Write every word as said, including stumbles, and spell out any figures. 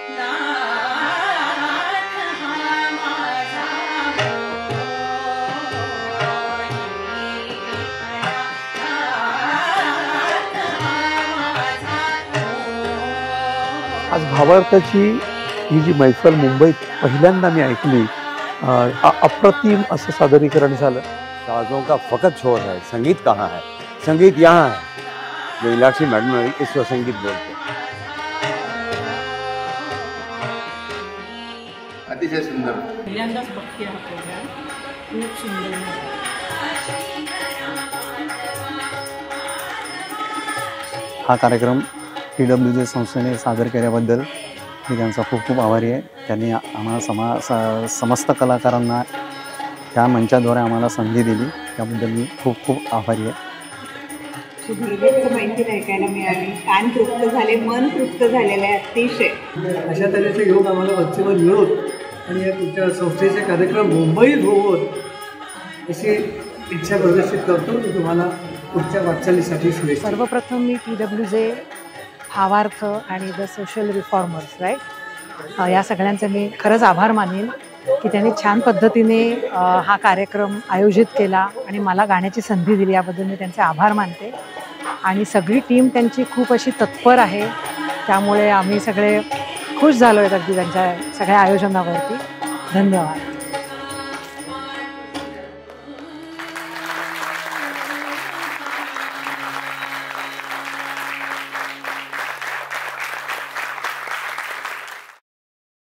आज भावार्थाची ही जी मैफल मुंबईत पहिल्यांदा मी ऐकली, अप्रतिम असं सादरीकरण झालं। साजों का फकत शोर है, संगीत कहाँ है? संगीत यहाँ है, जो इलाक्षी मैडम इसको संगीत बोलते हैं। अतिशय सुंदर। पहिल्यांदाच बघते हा प्रोग्राम, खूप सुंदर। हा कार्यक्रम टी डब्ल्यू जे संस्थेने सादर केल्याबद्दल मी त्यांचा खूप खूप आभारी आहे। त्यांनी आम्हाला समा समस्त कलाकारांना त्या मंचाद्वारे आम्हाला संधी दिली, त्याबद्दल मी खूप खूप आभारी आहे। सुधीरचं माहिती ऐकायला मिळाली, कान तृप्त झाले, मन तृप्त झालेलं आहे अतिशय। अशा तऱ्हेचे योग आम्हाला वरचेवर मिळवत आणि या तुमच्या संस्थेचे कार्यक्रम मुंबईत होवत अशी इच्छा प्रदर्शित करतो। मी तुम्हाला पुढच्या वाटचालीसाठी शुभेच्छा। सर्वप्रथम मी टी डब्ल्यू जे भावार्थ आणि द सोशल रिफॉर्मर्स राईट या सगळ्यांचे मी खरंच आभार मानेन की त्यांनी छान पद्धतीने हा कार्यक्रम आयोजित केला आणि मला गाण्याची संधी दिली, याबद्दल मी त्यांचे आभार मानते। आणि सगळी टीम त्यांची खूप अशी तत्पर आहे, त्यामुळे आम्ही सगळे खुश झालो आहेत अगदी त्यांच्या सगळ्या आयोजनावरती। धन्यवाद।